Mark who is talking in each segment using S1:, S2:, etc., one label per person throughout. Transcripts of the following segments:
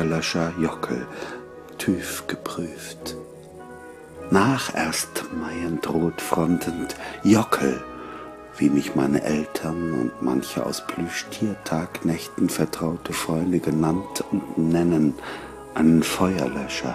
S1: Feuerlöscher Jockel, TÜV geprüft. Nach erst Meiendroht frontend Jockel, wie mich meine Eltern und manche aus Plüschtiertagnächten vertraute Freunde genannt und nennen, einen Feuerlöscher.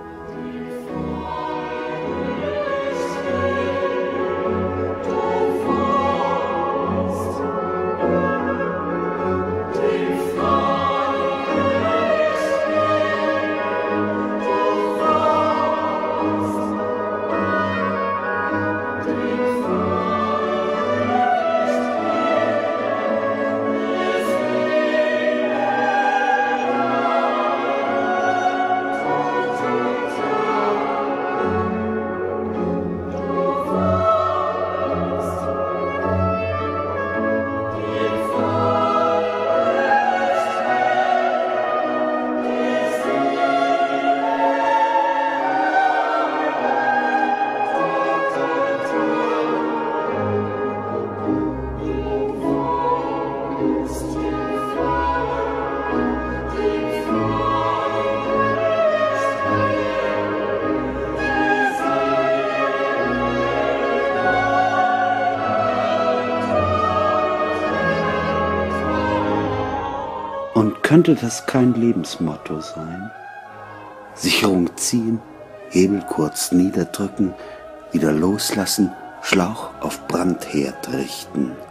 S1: Und könnte das kein Lebensmotto sein? Sicherung ziehen, Hebel kurz niederdrücken, wieder loslassen, Schlauch auf Brandherd richten.